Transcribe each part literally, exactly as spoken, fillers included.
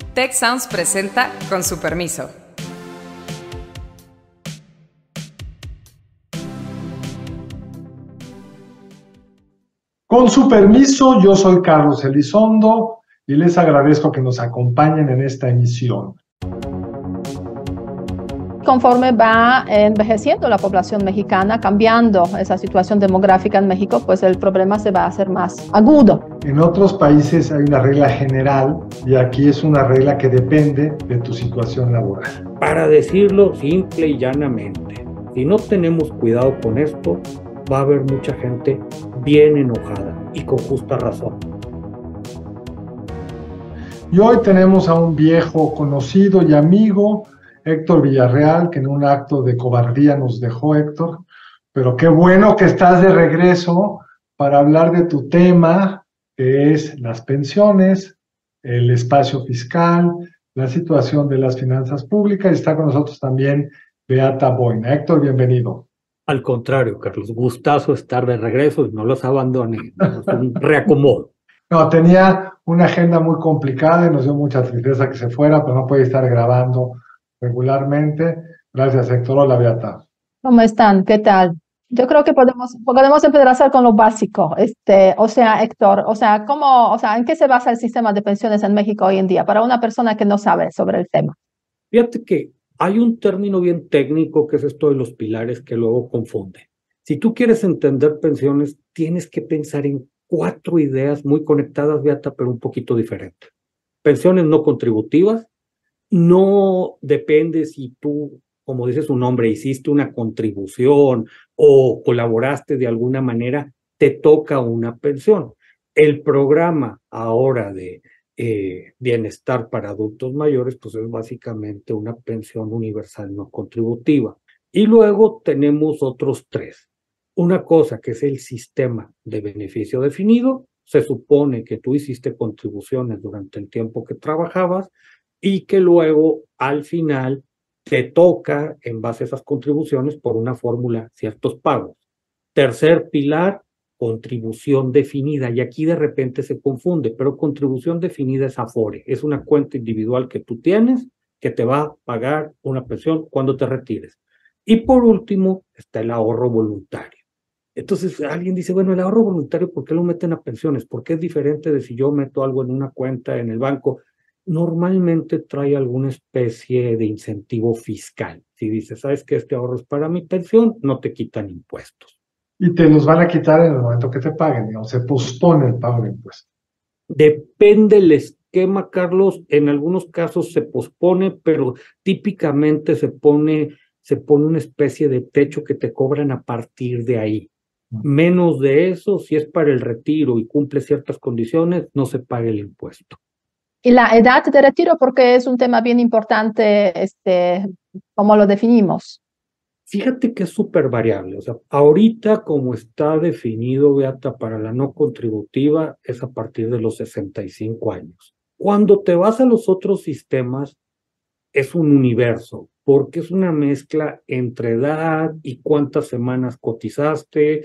Tech Sounds presenta Con su permiso. Con su permiso, yo soy Carlos Elizondo y les agradezco que nos acompañen en esta emisión. Conforme va envejeciendo la población mexicana, cambiando esa situación demográfica en México, pues el problema se va a hacer más agudo. En otros países hay una regla general y aquí es una regla que depende de tu situación laboral. Para decirlo simple y llanamente, si no tenemos cuidado con esto, va a haber mucha gente bien enojada y con justa razón. Y hoy tenemos a un viejo conocido y amigo, Héctor Villarreal, que en un acto de cobardía nos dejó, Héctor, pero qué bueno que estás de regreso para hablar de tu tema, que es las pensiones, el espacio fiscal, la situación de las finanzas públicas. Está con nosotros también Beata Boina. Héctor, bienvenido. Al contrario, Carlos, gustazo estar de regreso y no los abandoné, es un reacomodo. No, tenía una agenda muy complicada y nos dio mucha tristeza que se fuera, pero no puede estar grabando regularmente. Gracias, Héctor. Hola, Beata. ¿Cómo están? ¿Qué tal? Yo creo que podemos, podemos empezar con lo básico. Este, o sea, Héctor, o sea, ¿cómo, o sea, ¿en qué se basa el sistema de pensiones en México hoy en día para una persona que no sabe sobre el tema? Fíjate que hay un término bien técnico que es esto de los pilares que luego confunde. Si tú quieres entender pensiones, tienes que pensar en cuatro ideas muy conectadas, Beata, pero un poquito diferentes. Pensiones no contributivas. No depende si tú, como dice su nombre, hiciste una contribución o colaboraste de alguna manera, te toca una pensión. El programa ahora de eh, bienestar para adultos mayores, pues es básicamente una pensión universal no contributiva. Y luego tenemos otros tres. Una cosa que es el sistema de beneficio definido. Se supone que tú hiciste contribuciones durante el tiempo que trabajabas, y que luego al final te toca, en base a esas contribuciones, por una fórmula, ciertos pagos. Tercer pilar, contribución definida, y aquí de repente se confunde, pero contribución definida es Afore, es una cuenta individual que tú tienes que te va a pagar una pensión cuando te retires. Y por último está el ahorro voluntario. Entonces alguien dice, bueno, el ahorro voluntario, ¿por qué lo meten a pensiones? ¿Por qué es diferente de si yo meto algo en una cuenta en el banco? Normalmente trae alguna especie de incentivo fiscal. Si dices, ¿sabes que este ahorro es para mi pensión? No te quitan impuestos. Y te los van a quitar en el momento que te paguen, digamos, se pospone el pago de impuestos. Depende el esquema, Carlos. En algunos casos se pospone, pero típicamente se pone, se pone una especie de techo que te cobran a partir de ahí. Menos de eso, si es para el retiro y cumple ciertas condiciones, no se paga el impuesto. Y la edad de retiro, porque es un tema bien importante, este, ¿cómo lo definimos? Fíjate que es súper variable. O sea, ahorita como está definido, Beata, para la no contributiva, es a partir de los sesenta y cinco años. Cuando te vas a los otros sistemas, es un universo, porque es una mezcla entre edad y cuántas semanas cotizaste.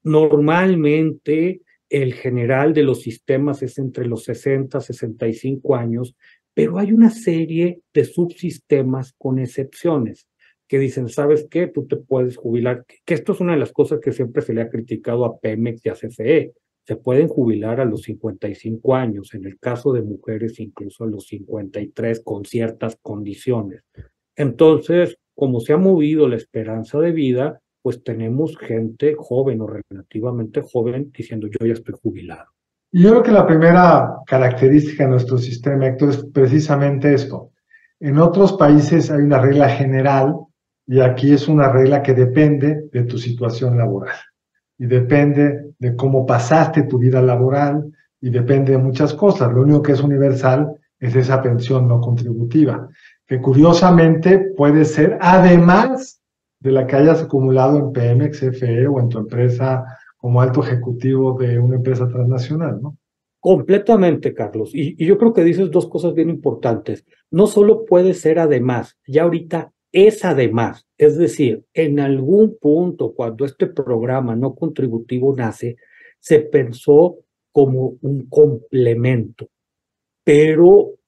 Normalmente, el general de los sistemas es entre los sesenta, sesenta y cinco años, pero hay una serie de subsistemas con excepciones que dicen, ¿sabes qué? Tú te puedes jubilar, que esto es una de las cosas que siempre se le ha criticado a Pemex y a C F E. Se pueden jubilar a los cincuenta y cinco años, en el caso de mujeres incluso a los cincuenta y tres con ciertas condiciones. Entonces, como se ha movido la esperanza de vida, pues tenemos gente joven o relativamente joven diciendo yo ya estoy jubilado. Y yo creo que la primera característica de nuestro sistema, Héctor, es precisamente esto. En otros países hay una regla general y aquí es una regla que depende de tu situación laboral y depende de cómo pasaste tu vida laboral y depende de muchas cosas. Lo único que es universal es esa pensión no contributiva, que curiosamente puede ser además de la que hayas acumulado en Pemex, C F E o en tu empresa como alto ejecutivo de una empresa transnacional, ¿no? Completamente, Carlos. Y, y yo creo que dices dos cosas bien importantes. No solo puede ser además, ya ahorita es además. Es decir, en algún punto, cuando este programa no contributivo nace, se pensó como un complemento. Pero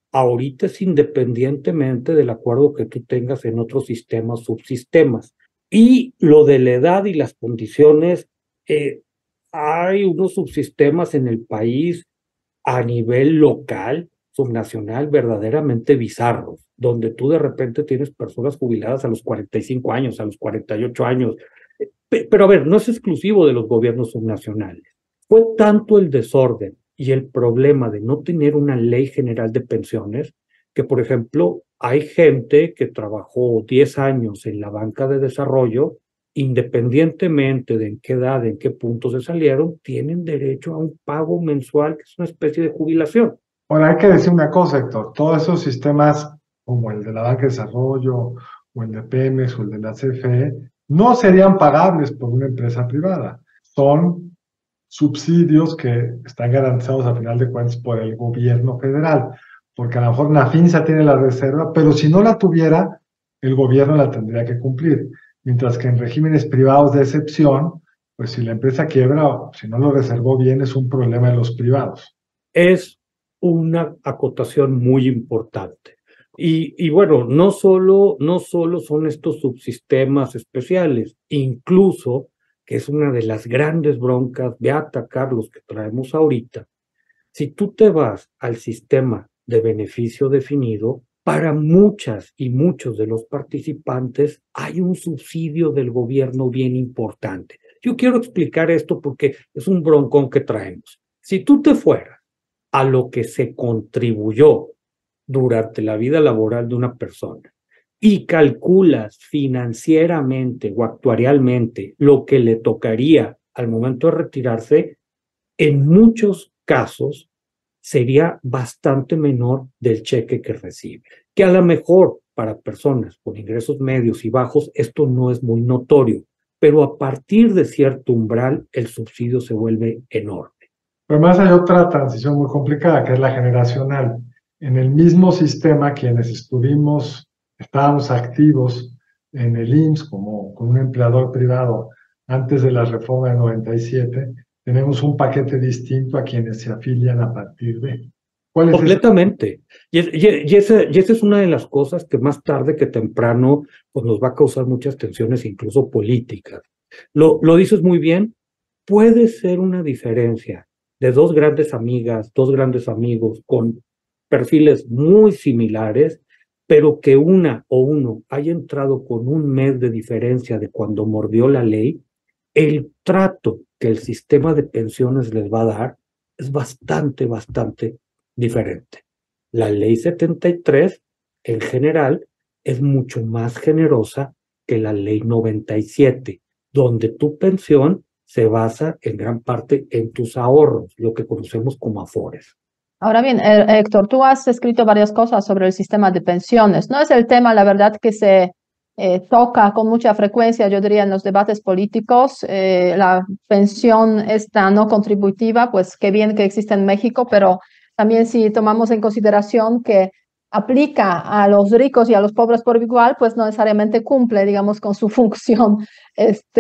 ahorita es independientemente del acuerdo que tú tengas en otros sistemas, subsistemas. Y lo de la edad y las condiciones, eh, hay unos subsistemas en el país a nivel local, subnacional, verdaderamente bizarros, donde tú de repente tienes personas jubiladas a los cuarenta y cinco años, a los cuarenta y ocho años. Pero a ver, no es exclusivo de los gobiernos subnacionales. Fue tanto el desorden y el problema de no tener una ley general de pensiones que, por ejemplo, hay gente que trabajó diez años en la banca de desarrollo, independientemente de en qué edad, en qué punto se salieron, tienen derecho a un pago mensual que es una especie de jubilación. Ahora, hay que decir una cosa, Héctor, todos esos sistemas como el de la banca de desarrollo o el de Pemex o el de la C F E no serían pagables por una empresa privada. Son subsidios que están garantizados a final de cuentas por el gobierno federal, porque a lo mejor Nafinsa tiene la reserva, pero si no la tuviera, el gobierno la tendría que cumplir. Mientras que en regímenes privados de excepción, pues si la empresa quiebra, si no lo reservó bien, es un problema de los privados. Es una acotación muy importante. Y, y bueno, no solo, no solo son estos subsistemas especiales, incluso, que es una de las grandes broncas, Beata, Carlos, que traemos ahorita, si tú te vas al sistema de beneficio definido, para muchas y muchos de los participantes hay un subsidio del gobierno bien importante. Yo quiero explicar esto porque es un broncón que traemos. Si tú te fueras a lo que se contribuyó durante la vida laboral de una persona y calculas financieramente o actuarialmente lo que le tocaría al momento de retirarse, en muchos casos sería bastante menor del cheque que recibe. Que a lo mejor para personas con ingresos medios y bajos esto no es muy notorio, pero a partir de cierto umbral el subsidio se vuelve enorme. Pero además hay otra transición muy complicada, que es la generacional. En el mismo sistema, quienes estuvimos, estábamos activos en el I M S S como con un empleador privado antes de la reforma de noventa y siete, tenemos un paquete distinto a quienes se afilian a partir de. ¿Cuál es Completamente. Y, es, y, y, esa, y esa es una de las cosas que más tarde que temprano pues nos va a causar muchas tensiones, incluso políticas. Lo, lo dices muy bien, puede ser una diferencia de dos grandes amigas, dos grandes amigos con perfiles muy similares, pero que una o uno haya entrado con un mes de diferencia de cuando mordió la ley, el trato que el sistema de pensiones les va a dar es bastante, bastante diferente. La ley setenta y tres, en general, es mucho más generosa que la ley noventa y siete, donde tu pensión se basa en gran parte en tus ahorros, lo que conocemos como afores. Ahora bien, Héctor, tú has escrito varias cosas sobre el sistema de pensiones. No es el tema, la verdad, que se eh, toca con mucha frecuencia, yo diría, en los debates políticos. Eh, la pensión esta no contributiva, pues qué bien que existe en México, pero también si tomamos en consideración que aplica a los ricos y a los pobres por igual, pues no necesariamente cumple, digamos, con su función este,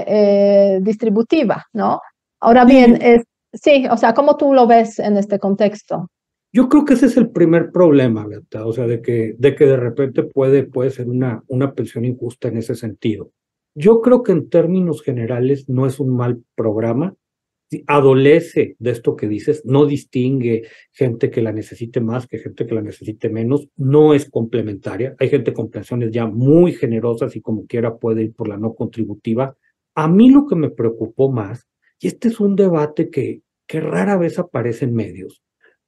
eh, distributiva, ¿no? Ahora bien, Sí. es, sí, o sea, ¿cómo tú lo ves en este contexto? Yo creo que ese es el primer problema, Beata, o sea, de que de, que de repente puede, puede ser una, una pensión injusta en ese sentido. Yo creo que en términos generales no es un mal programa. Adolece de esto que dices, no distingue gente que la necesite más que gente que la necesite menos, no es complementaria. Hay gente con pensiones ya muy generosas y como quiera puede ir por la no contributiva. A mí lo que me preocupó más, y este es un debate que, que rara vez aparece en medios,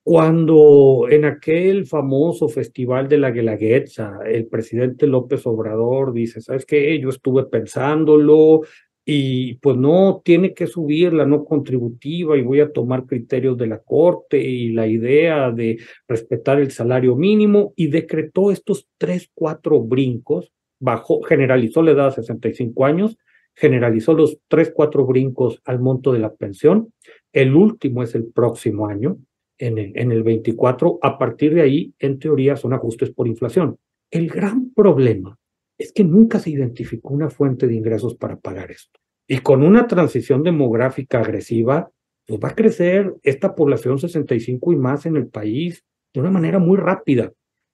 cuando en aquel famoso festival de la Guelaguetza, el presidente López Obrador dice, ¿sabes qué? Yo estuve pensándolo, y pues no, tiene que subir la no contributiva y voy a tomar criterios de la Corte y la idea de respetar el salario mínimo, y decretó estos tres, cuatro brincos, bajó, generalizó la edad a sesenta y cinco años, generalizó los tres, cuatro brincos al monto de la pensión. El último es el próximo año, en el, en el veinticuatro, a partir de ahí, en teoría, son ajustes por inflación. El gran problema es que nunca se identificó una fuente de ingresos para pagar esto. Y con una transición demográfica agresiva, pues va a crecer esta población sesenta y cinco y más en el país de una manera muy rápida.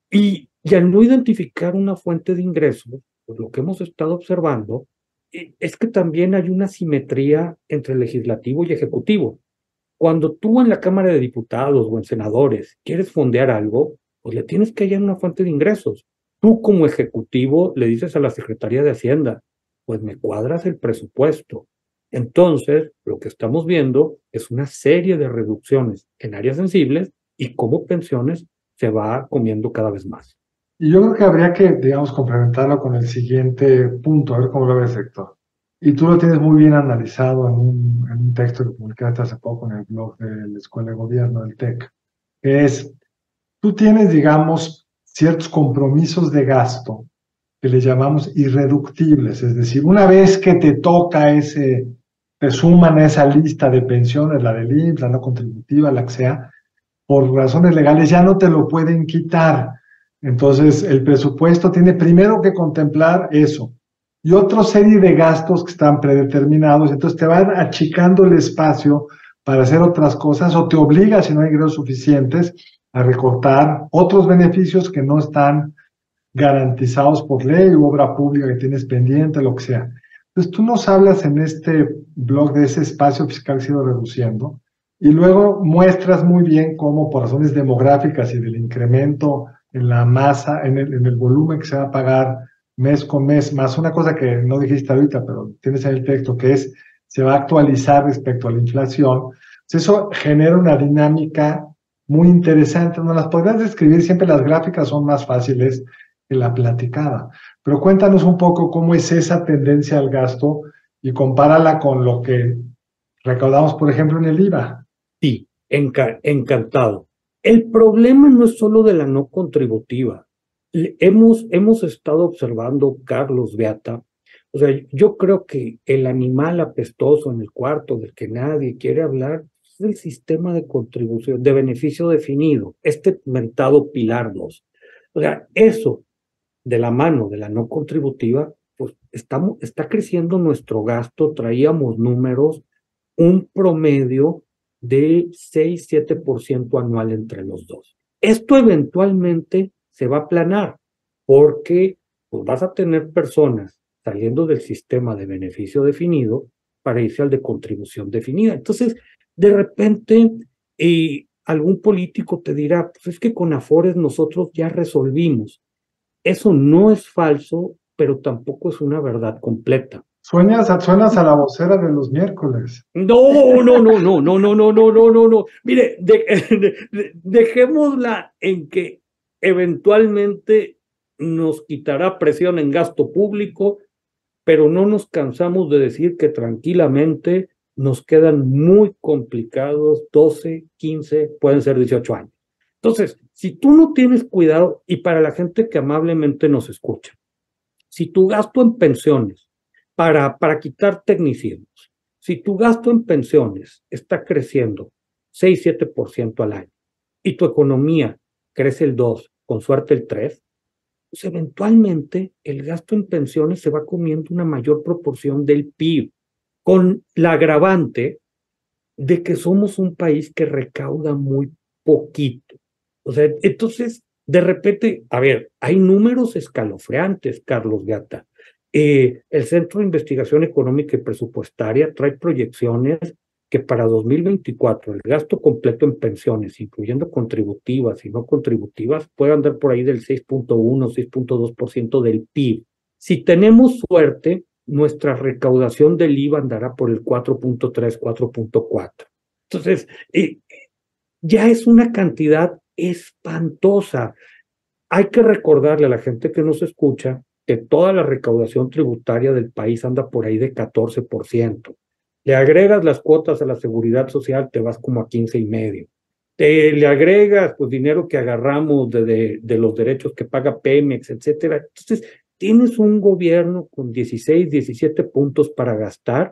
Y, y al no identificar una fuente de ingresos, pues lo que hemos estado observando eh, es que también hay una simetría entre legislativo y ejecutivo. Cuando tú en la Cámara de Diputados o en senadores quieres fondear algo, pues le tienes que hallar una fuente de ingresos. Tú como ejecutivo le dices a la Secretaría de Hacienda, pues me cuadras el presupuesto. Entonces, lo que estamos viendo es una serie de reducciones en áreas sensibles y cómo pensiones se va comiendo cada vez más. Y yo creo que habría que, digamos, complementarlo con el siguiente punto, a ver cómo lo ves, Héctor. Y tú lo tienes muy bien analizado en un, en un texto que publicaste hace poco en el blog de la Escuela de Gobierno del TEC, que es, tú tienes, digamos, ciertos compromisos de gasto que le llamamos irreductibles, es decir, una vez que te toca ese, te suman a esa lista de pensiones, la del I M S S, la no contributiva, la que sea, por razones legales ya no te lo pueden quitar. Entonces, el presupuesto tiene primero que contemplar eso y otra serie de gastos que están predeterminados, entonces te van achicando el espacio para hacer otras cosas o te obliga, si no hay ingresos suficientes, a recortar otros beneficios que no están garantizados por ley u obra pública que tienes pendiente, lo que sea. Entonces, tú nos hablas en este blog de ese espacio fiscal que se ha ido reduciendo y luego muestras muy bien cómo por razones demográficas y del incremento en la masa, en el, en el volumen que se va a pagar mes con mes, más una cosa que no dijiste ahorita, pero tienes en el texto, que es, se va a actualizar respecto a la inflación. Entonces, eso genera una dinámica muy interesante. ¿No las podrías describir? Siempre las gráficas son más fáciles que la platicada. Pero cuéntanos un poco cómo es esa tendencia al gasto y compárala con lo que recaudamos, por ejemplo, en el I V A. Sí, enca encantado. El problema no es solo de la no contributiva. Hemos, hemos estado observando, Carlos, Beata, o sea, yo creo que el animal apestoso en el cuarto del que nadie quiere hablar es el sistema de contribución, de beneficio definido, este mentado Pilar dos. O sea, eso de la mano de la no contributiva, pues estamos, está creciendo nuestro gasto, traíamos números, un promedio de seis siete por ciento anual entre los dos. Esto eventualmente se va a aplanar porque pues, vas a tener personas saliendo del sistema de beneficio definido para irse al de contribución definida. Entonces, de repente, eh, algún político te dirá, pues es que con Afores nosotros ya resolvimos. Eso no es falso, pero tampoco es una verdad completa. Sueñas, suenas a la vocera de los miércoles. No, no, no, no, no, no, no, no, no, no, no. Mire, de, de, de, dejémosla en que eventualmente nos quitará presión en gasto público, pero no nos cansamos de decir que tranquilamente nos quedan muy complicados doce, quince, pueden ser dieciocho años. Entonces, si tú no tienes cuidado, y para la gente que amablemente nos escucha, si tu gasto en pensiones, para, para quitar tecnicismos, si tu gasto en pensiones está creciendo seis, siete por ciento al año y tu economía crece el dos, con suerte el tres, pues eventualmente el gasto en pensiones se va comiendo una mayor proporción del P I B, con la agravante de que somos un país que recauda muy poquito. O sea, entonces, de repente, a ver, hay números escalofriantes, Carlos Beata. Eh, el Centro de Investigación Económica y Presupuestaria trae proyecciones que para dos mil veinticuatro el gasto completo en pensiones, incluyendo contributivas y no contributivas, puede andar por ahí del seis punto uno, seis punto dos por ciento del P I B. Si tenemos suerte, nuestra recaudación del I V A andará por el cuatro punto tres, cuatro punto cuatro. Entonces, eh, ya es una cantidad espantosa. Hay que recordarle a la gente que nos escucha que toda la recaudación tributaria del país anda por ahí de catorce por ciento. Le agregas las cuotas a la seguridad social, te vas como a quince y medio. Te, le agregas pues dinero que agarramos de, de, de los derechos que paga Pemex, etcétera. Entonces, tienes un gobierno con dieciséis, diecisiete puntos para gastar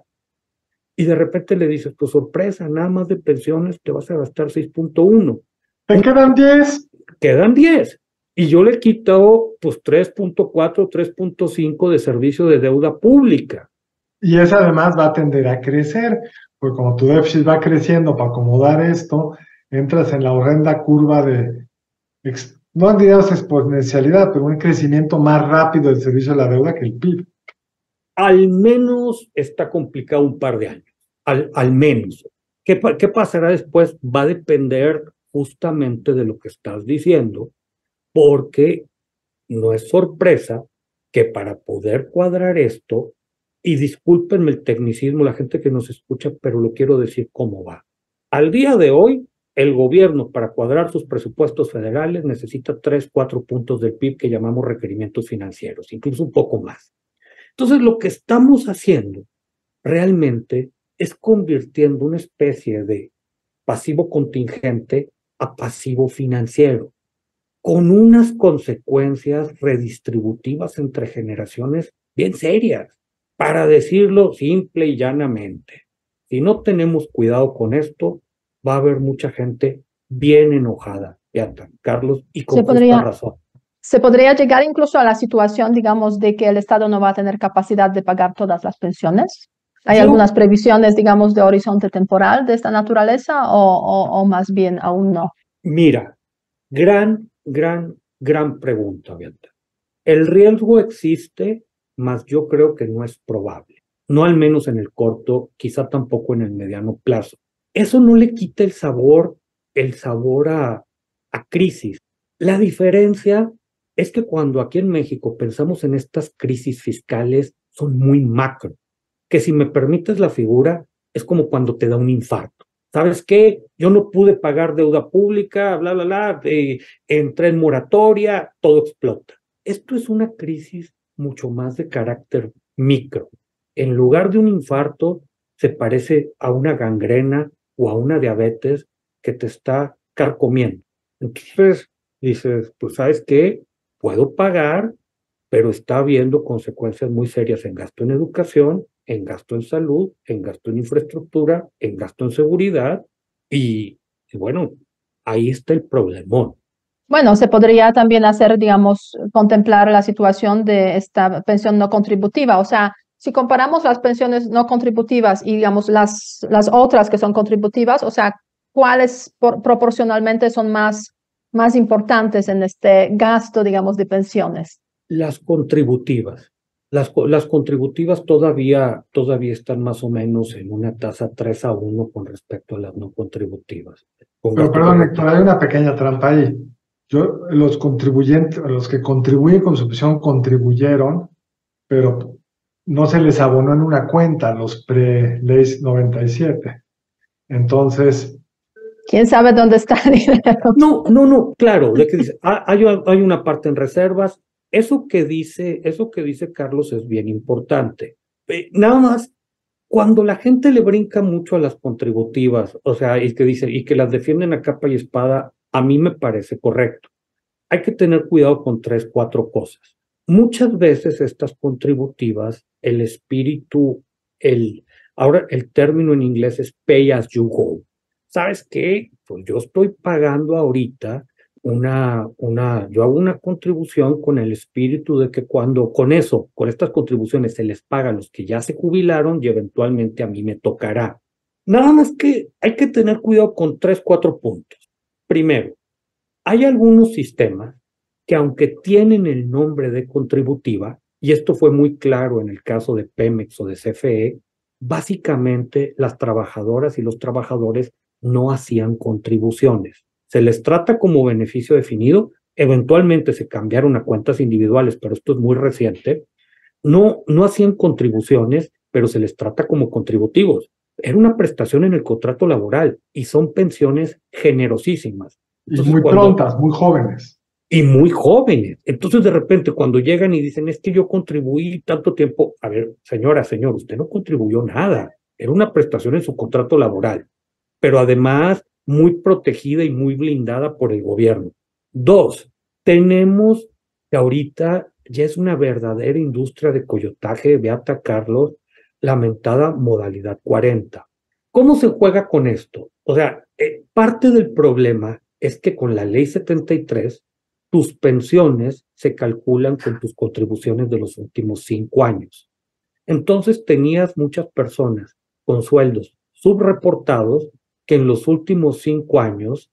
y de repente le dices, pues sorpresa, nada más de pensiones te vas a gastar seis punto uno. ¿Te quedan diez? Quedan diez. Y yo le quito pues tres punto cuatro, tres punto cinco de servicio de deuda pública. Y esa además va a tender a crecer, porque como tu déficit va creciendo para acomodar esto, entras en la horrenda curva de ex, no digamos exponencialidad, pero un crecimiento más rápido del servicio de la deuda que el P I B. Al menos está complicado un par de años, al, al menos. ¿Qué, ¿Qué pasará después? Va a depender justamente de lo que estás diciendo, porque no es sorpresa que para poder cuadrar esto, y discúlpenme el tecnicismo, la gente que nos escucha, pero lo quiero decir cómo va. Al día de hoy, el gobierno para cuadrar sus presupuestos federales necesita tres, cuatro puntos del P I B que llamamos requerimientos financieros, incluso un poco más. Entonces, lo que estamos haciendo realmente es convirtiendo una especie de pasivo contingente a pasivo financiero, con unas consecuencias redistributivas entre generaciones bien serias. Para decirlo simple y llanamente, si no tenemos cuidado con esto, va a haber mucha gente bien enojada, ya, Carlos, y con Se justa podría, razón. se podría llegar incluso a la situación, digamos, de que el Estado no va a tener capacidad de pagar todas las pensiones. ¿Hay Yo, algunas previsiones, digamos, de horizonte temporal de esta naturaleza o, o, o más bien aún no? mira, gran, gran, gran pregunta, Beata. El riesgo existe, mas yo creo que no es probable. No al menos en el corto, quizá tampoco en el mediano plazo. Eso no le quita el sabor, el sabor a, a crisis. La diferencia es que cuando aquí en México pensamos en estas crisis fiscales, son muy macro. Que si me permites la figura, es como cuando te da un infarto. ¿Sabes qué? Yo no pude pagar deuda pública, bla, bla, bla, eh, entré en moratoria, todo explota. Esto es una crisis mucho más de carácter micro. En lugar de un infarto, se parece a una gangrena o a una diabetes que te está carcomiendo. Entonces dices, pues ¿sabes qué? Puedo pagar, pero está habiendo consecuencias muy serias en gasto en educación, en gasto en salud, en gasto en infraestructura, en gasto en seguridad, y, y bueno, ahí está el problemón. Bueno, se podría también hacer, digamos, contemplar la situación de esta pensión no contributiva. O sea, si comparamos las pensiones no contributivas y, digamos, las, las otras que son contributivas, o sea, ¿cuáles por, proporcionalmente son más, más importantes en este gasto, digamos, de pensiones? Las contributivas. Las, las contributivas todavía, todavía están más o menos en una tasa tres a uno con respecto a las no contributivas. Con Pero gasto perdón, correcto. Héctor, hay una pequeña trampa ahí. Yo, los contribuyentes, los que contribuyen con su pensión contribuyeron, pero no se les abonó en una cuenta los pre-ley noventa y siete. Entonces, ¿Quién sabe dónde está el dinero? No, no, no, claro, de que dice, ah, hay, hay una parte en reservas. Eso que dice, eso que dice Carlos es bien importante. Eh, nada más, cuando la gente le brinca mucho a las contributivas, o sea, y que dice, y que las defienden a capa y espada, a mí me parece correcto. Hay que tener cuidado con tres, cuatro cosas. Muchas veces estas contributivas, el espíritu, el, ahora el término en inglés es pay as you go. ¿Sabes qué? Pues yo estoy pagando ahorita una, una, yo hago una contribución con el espíritu de que cuando con eso, con estas contribuciones se les paga a los que ya se jubilaron y eventualmente a mí me tocará. Nada más que hay que tener cuidado con tres, cuatro puntos. Primero, hay algunos sistemas que aunque tienen el nombre de contributiva, y esto fue muy claro en el caso de Pemex o de C F E, básicamente las trabajadoras y los trabajadores no hacían contribuciones. Se les trata como beneficio definido, eventualmente se cambiaron a cuentas individuales, pero esto es muy reciente. No, no hacían contribuciones, pero se les trata como contributivos. Era una prestación en el contrato laboral y son pensiones generosísimas. Entonces, y muy cuando, prontas, muy jóvenes. Y muy jóvenes. Entonces, de repente, cuando llegan y dicen, es que yo contribuí tanto tiempo, a ver, señora, señor, usted no contribuyó nada. Era una prestación en su contrato laboral, pero además muy protegida y muy blindada por el gobierno. Dos, tenemos que ahorita ya es una verdadera industria de coyotaje, Beata, Carlos, lamentada modalidad cuarenta. ¿Cómo se juega con esto? O sea, eh, parte del problema es que con la ley setenta y tres, tus pensiones se calculan con tus contribuciones de los últimos cinco años. Entonces tenías muchas personas con sueldos subreportados que en los últimos cinco años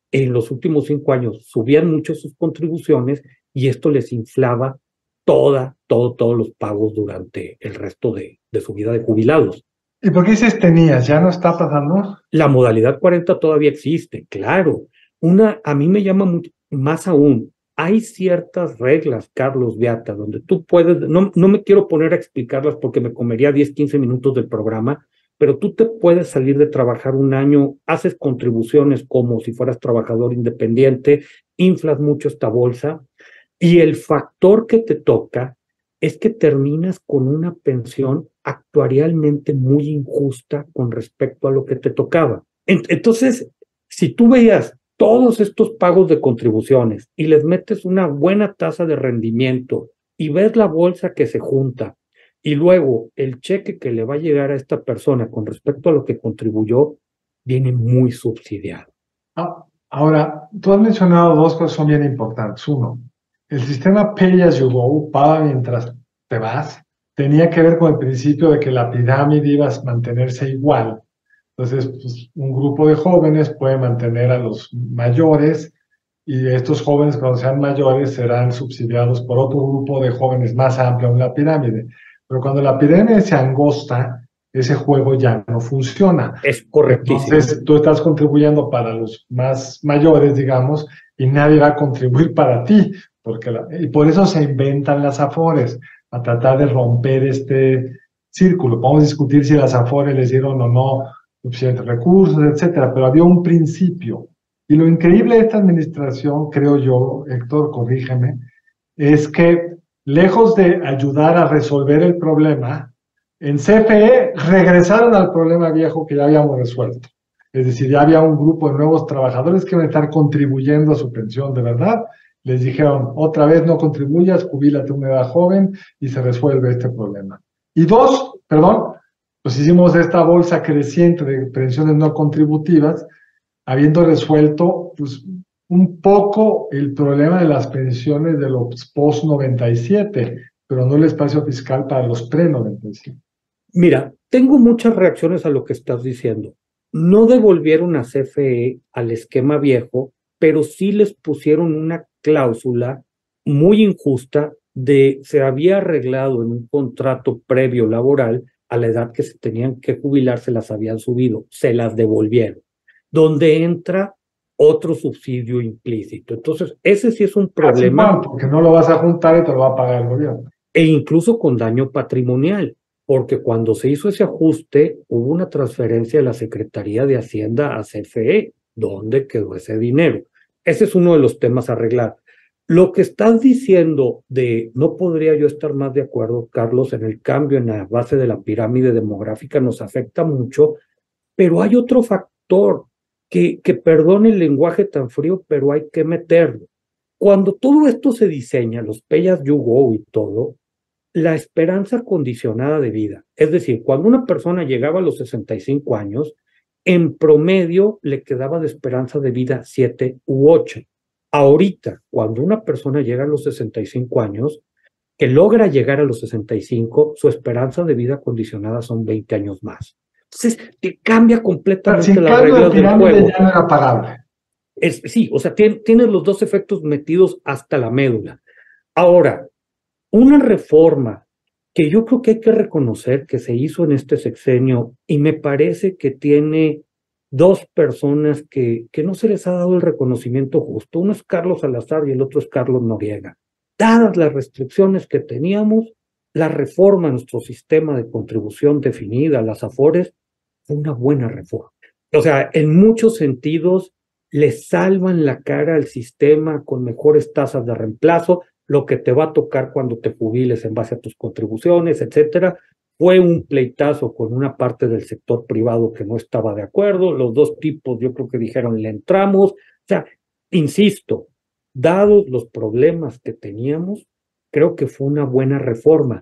en los últimos cinco años subían mucho sus contribuciones y esto les inflaba toda, todo, todos los pagos durante el resto de, de su vida de jubilados. ¿Y por qué dices tenías? ¿Ya no está pasando? La modalidad cuarenta todavía existe, claro. Una, a mí me llama mucho, más aún, hay ciertas reglas, Carlos Beata, donde tú puedes, no, no me quiero poner a explicarlas porque me comería diez, quince minutos del programa, pero tú te puedes salir de trabajar un año, haces contribuciones como si fueras trabajador independiente, inflas mucho esta bolsa, y el factor que te toca es que terminas con una pensión actuarialmente muy injusta con respecto a lo que te tocaba. Entonces, si tú veías todos estos pagos de contribuciones y les metes una buena tasa de rendimiento y ves la bolsa que se junta y luego el cheque que le va a llegar a esta persona con respecto a lo que contribuyó, viene muy subsidiado. Ah, ahora, tú has mencionado dos cosas que son bien importantes. Uno, el sistema Pay As You Go, paga mientras te vas, tenía que ver con el principio de que la pirámide iba a mantenerse igual. Entonces, pues, un grupo de jóvenes puede mantener a los mayores y estos jóvenes, cuando sean mayores, serán subsidiados por otro grupo de jóvenes más amplio en la pirámide. Pero cuando la pirámide se angosta, ese juego ya no funciona. Es correctísimo. Entonces, tú estás contribuyendo para los más mayores, digamos, y nadie va a contribuir para ti. Porque la, y por eso se inventan las AFORES, a tratar de romper este círculo. Podemos discutir si las AFORES les dieron o no suficientes recursos, etcétera, pero había un principio. Y lo increíble de esta administración, creo yo, Héctor, corrígeme, es que lejos de ayudar a resolver el problema, en C F E regresaron al problema viejo que ya habíamos resuelto. Es decir, ya había un grupo de nuevos trabajadores que iban a estar contribuyendo a su pensión de verdad. Les dijeron, otra vez no contribuyas, jubílate a una edad joven y se resuelve este problema. Y dos, perdón, pues hicimos esta bolsa creciente de pensiones no contributivas, habiendo resuelto pues, un poco el problema de las pensiones de los post noventa y siete, pero no el espacio fiscal para los pre noventa y siete. Mira, tengo muchas reacciones a lo que estás diciendo. No devolvieron a C F E al esquema viejo, pero sí les pusieron una cláusula muy injusta de se había arreglado en un contrato previo laboral a la edad que se tenían que jubilar, se las habían subido, se las devolvieron, donde entra otro subsidio implícito. Entonces, ese sí es un problema. Igual, porque no lo vas a juntar y te lo va a pagar el gobierno. E incluso con daño patrimonial, porque cuando se hizo ese ajuste, hubo una transferencia de la Secretaría de Hacienda a C F E. ¿Dónde quedó ese dinero? Ese es uno de los temas a arreglar. Lo que estás diciendo de no podría yo estar más de acuerdo, Carlos, en el cambio en la base de la pirámide demográfica nos afecta mucho, pero hay otro factor que, que perdone el lenguaje tan frío, pero hay que meterlo. Cuando todo esto se diseña, los Pay As You Go y todo, la esperanza condicionada de vida, es decir, cuando una persona llegaba a los sesenta y cinco años, en promedio le quedaba de esperanza de vida siete u ocho. Ahorita, cuando una persona llega a los sesenta y cinco años, que logra llegar a los sesenta y cinco, su esperanza de vida condicionada son veinte años más. Entonces, te cambia completamente las reglas del juego. Ya no era pagable. Es, sí, o sea, tienes tiene los dos efectos metidos hasta la médula. Ahora, una reforma que yo creo que hay que reconocer que se hizo en este sexenio y me parece que tiene dos personas que, que no se les ha dado el reconocimiento justo. Uno es Carlos Salazar y el otro es Carlos Noriega. Dadas las restricciones que teníamos, la reforma a nuestro sistema de contribución definida, las AFORES, fue una buena reforma. O sea, en muchos sentidos le salvan la cara al sistema con mejores tasas de reemplazo, lo que te va a tocar cuando te jubiles en base a tus contribuciones, etcétera. Fue un pleitazo con una parte del sector privado que no estaba de acuerdo. Los dos tipos yo creo que dijeron le entramos. O sea, insisto, dados los problemas que teníamos, creo que fue una buena reforma.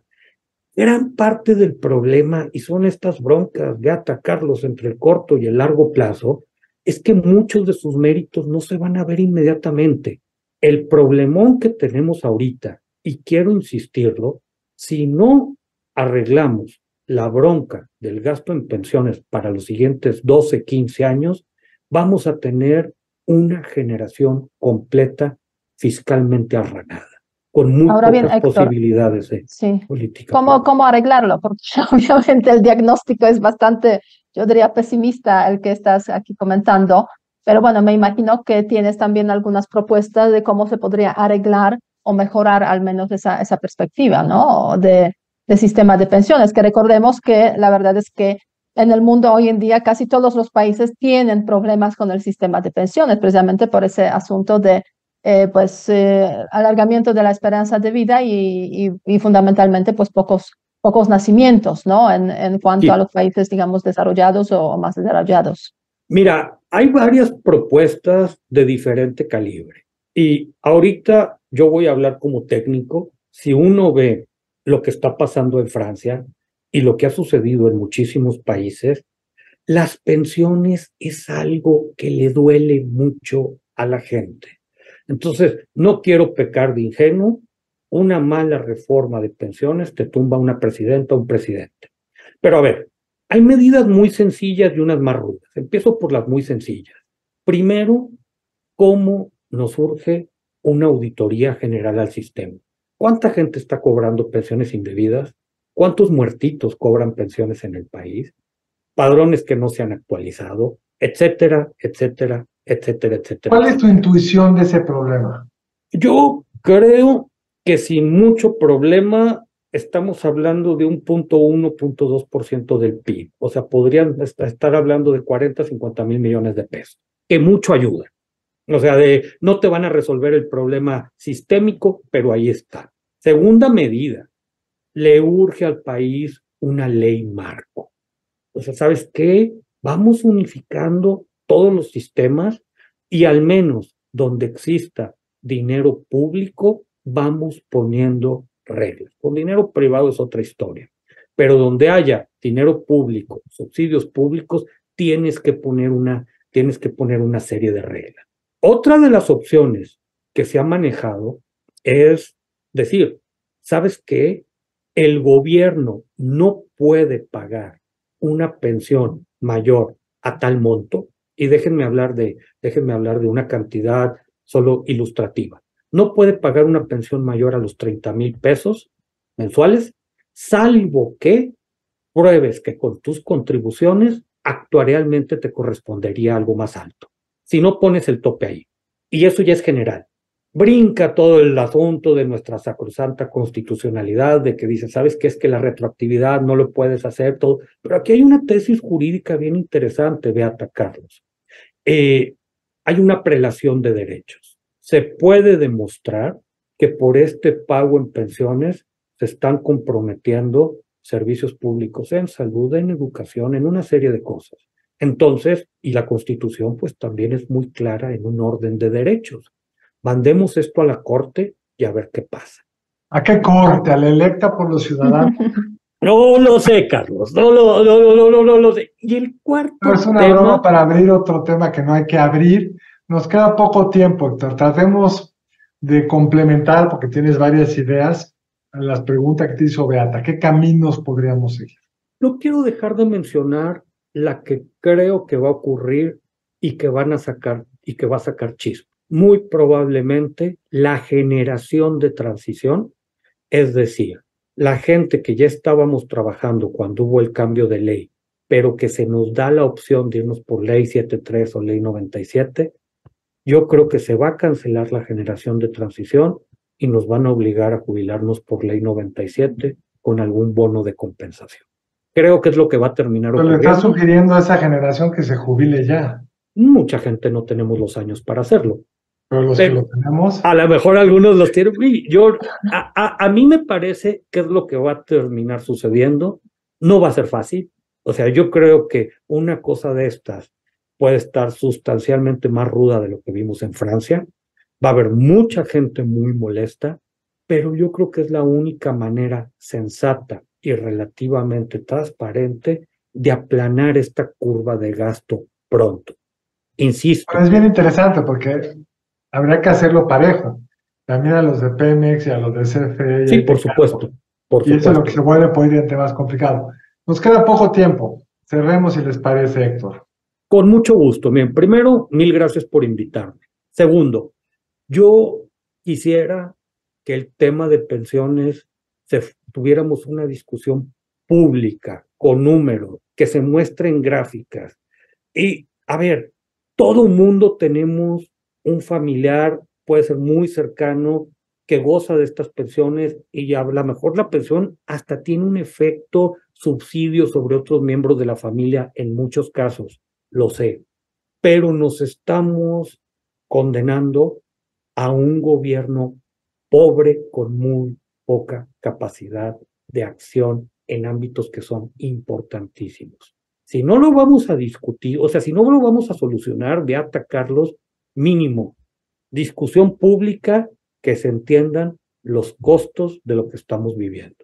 Gran parte del problema, y son estas broncas de atacarlos entre el corto y el largo plazo, es que muchos de sus méritos no se van a ver inmediatamente. El problemón que tenemos ahorita, y quiero insistirlo, si no arreglamos la bronca del gasto en pensiones para los siguientes doce, quince años, vamos a tener una generación completa fiscalmente arranada, con muy Ahora bien, pocas Héctor, posibilidades de sí. política. ¿Cómo, cómo arreglarlo? Porque obviamente el diagnóstico es bastante, yo diría, pesimista el que estás aquí comentando, pero bueno, me imagino que tienes también algunas propuestas de cómo se podría arreglar o mejorar al menos esa, esa perspectiva, ¿no? De, de sistema de pensiones, que recordemos que la verdad es que en el mundo hoy en día casi todos los países tienen problemas con el sistema de pensiones, precisamente por ese asunto de eh, pues eh, alargamiento de la esperanza de vida y, y, y fundamentalmente pues pocos, pocos nacimientos, ¿no? En, en cuanto Sí. a los países, digamos, desarrollados o, o más desarrollados. Mira, hay varias propuestas de diferente calibre y ahorita yo voy a hablar como técnico. Si uno ve lo que está pasando en Francia y lo que ha sucedido en muchísimos países, las pensiones es algo que le duele mucho a la gente. Entonces, no quiero pecar de ingenuo. Una mala reforma de pensiones te tumba una presidenta o un presidente. Pero a ver, hay medidas muy sencillas y unas más rudas. Empiezo por las muy sencillas. Primero, ¿cómo nos urge una auditoría general al sistema? ¿Cuánta gente está cobrando pensiones indebidas? ¿Cuántos muertitos cobran pensiones en el país? Padrones que no se han actualizado, etcétera, etcétera, etcétera, etcétera. ¿Cuál es tu intuición de ese problema? Yo creo que sin mucho problema estamos hablando de un punto uno, punto dos por ciento del P I B. O sea, podrían estar hablando de cuarenta, cincuenta mil millones de pesos, que mucho ayuda. O sea, de no te van a resolver el problema sistémico, pero ahí está. Segunda medida, le urge al país una ley marco. O sea, ¿sabes qué? Vamos unificando todos los sistemas y al menos donde exista dinero público, vamos poniendo reglas. Con dinero privado es otra historia, pero donde haya dinero público, subsidios públicos, tienes que poner una, tienes que poner una serie de reglas. Otra de las opciones que se ha manejado es decir, ¿sabes qué? El gobierno no puede pagar una pensión mayor a tal monto, y déjenme hablar de, déjenme hablar de una cantidad solo ilustrativa. No puede pagar una pensión mayor a los treinta mil pesos mensuales, salvo que pruebes que con tus contribuciones actuarialmente te correspondería algo más alto. Si no pones el tope ahí. Y eso ya es general. Brinca todo el asunto de nuestra sacrosanta constitucionalidad, de que dice, ¿sabes qué? Es que la retroactividad no lo puedes hacer todo. Pero aquí hay una tesis jurídica bien interesante, Beata Carlos. Eh, hay una prelación de derechos. Se puede demostrar que por este pago en pensiones se están comprometiendo servicios públicos en salud, en educación, en una serie de cosas. Entonces, y la Constitución pues también es muy clara en un orden de derechos. Mandemos esto a la Corte y a ver qué pasa. ¿A qué corte? ¿A la electa por los ciudadanos? No lo sé, Carlos. No lo no, no, no, no, no lo sé. Y el cuarto No, es una tema... broma para abrir otro tema que no hay que abrir. Nos queda poco tiempo, Héctor. Tratemos de complementar, porque tienes varias ideas, a las preguntas que te hizo Beata. ¿Qué caminos podríamos seguir? No quiero dejar de mencionar la que creo que va a ocurrir y que van a sacar y que va a sacar chispa. Muy probablemente la generación de transición, es decir, la gente que ya estábamos trabajando cuando hubo el cambio de ley, pero que se nos da la opción de irnos por ley setenta y tres o ley noventa y siete, yo creo que se va a cancelar la generación de transición y nos van a obligar a jubilarnos por ley noventa y siete con algún bono de compensación. Creo que es lo que va a terminar Pero le ocurriendo. estás sugiriendo a esa generación que se jubile ya. Mucha gente no tenemos los años para hacerlo. Pero los Pero que lo tenemos. a lo mejor algunos los tienen. Yo, a, a, a mí me parece que es lo que va a terminar sucediendo. No va a ser fácil. O sea, yo creo que una cosa de estas puede estar sustancialmente más ruda de lo que vimos en Francia. Va a haber mucha gente muy molesta, pero yo creo que es la única manera sensata y relativamente transparente de aplanar esta curva de gasto pronto. Insisto. Pero es bien interesante porque habría que hacerlo parejo. También a los de Pemex y a los de C F E. Sí, por supuesto. Por y supuesto. eso es lo que se vuelve por ir en temas complicados. Nos queda poco tiempo. Cerremos si les parece, Héctor. Con mucho gusto. Bien, primero, mil gracias por invitarme. Segundo, yo quisiera que el tema de pensiones se, tuviéramos una discusión pública, con números, que se muestren gráficas. Y, a ver, todo mundo tenemos un familiar, puede ser muy cercano, que goza de estas pensiones y a lo mejor la pensión hasta tiene un efecto subsidio sobre otros miembros de la familia en muchos casos, lo sé, pero nos estamos condenando a un gobierno pobre con muy poca capacidad de acción en ámbitos que son importantísimos. Si no lo vamos a discutir, o sea, si no lo vamos a solucionar, de atacarlos, mínimo, discusión pública, que se entiendan los costos de lo que estamos viviendo.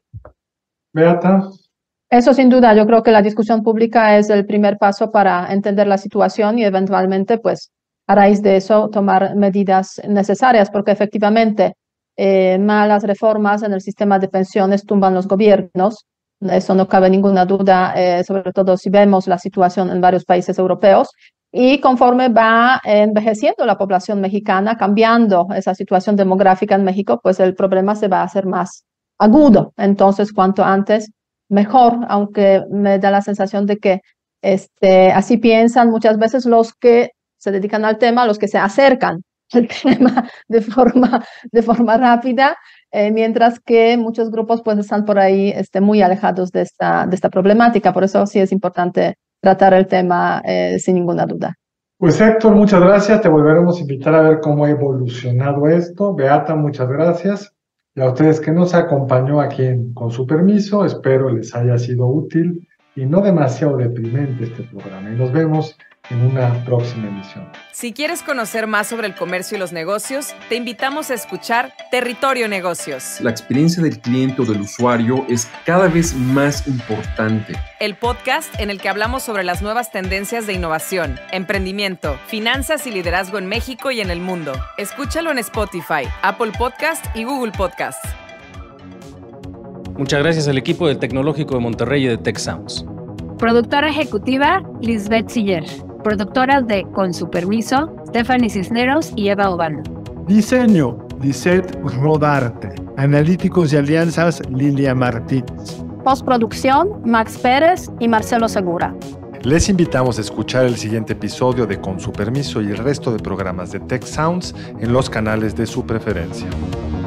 Beata. Eso sin duda, yo creo que la discusión pública es el primer paso para entender la situación y eventualmente, pues, a raíz de eso, tomar medidas necesarias, porque efectivamente eh, malas reformas en el sistema de pensiones tumban los gobiernos. Eso no cabe ninguna duda, eh, sobre todo si vemos la situación en varios países europeos. Y conforme va envejeciendo la población mexicana, cambiando esa situación demográfica en México, pues el problema se va a hacer más agudo. Entonces, cuanto antes, mejor, aunque me da la sensación de que este, así piensan muchas veces los que se dedican al tema, los que se acercan al tema de forma, de forma rápida, eh, mientras que muchos grupos pues están por ahí este, muy alejados de esta, de esta problemática. Por eso sí es importante tratar el tema eh, sin ninguna duda. Pues Héctor, muchas gracias. Te volveremos a invitar a ver cómo ha evolucionado esto. Beata, muchas gracias. Y a ustedes que nos acompañó aquí en Con Su Permiso, espero les haya sido útil y no demasiado deprimente este programa. Y nos vemos en una próxima emisión. Si quieres conocer más sobre el comercio y los negocios, te invitamos a escuchar Territorio Negocios. La experiencia del cliente o del usuario es cada vez más importante. El podcast en el que hablamos sobre las nuevas tendencias de innovación, emprendimiento, finanzas y liderazgo en México y en el mundo. Escúchalo en Spotify, Apple Podcast y Google Podcast. Muchas gracias al equipo del Tecnológico de Monterrey y de Tech Sounds. Productora ejecutiva, Lisbeth Siller. Productoras de Con Su Permiso, Stephanie Cisneros y Eva Obando. Diseño, Lisette Rodarte. Analíticos y alianzas, Lilia Martínez. Postproducción, Max Pérez y Marcelo Segura. Les invitamos a escuchar el siguiente episodio de Con Su Permiso y el resto de programas de Tech Sounds en los canales de su preferencia.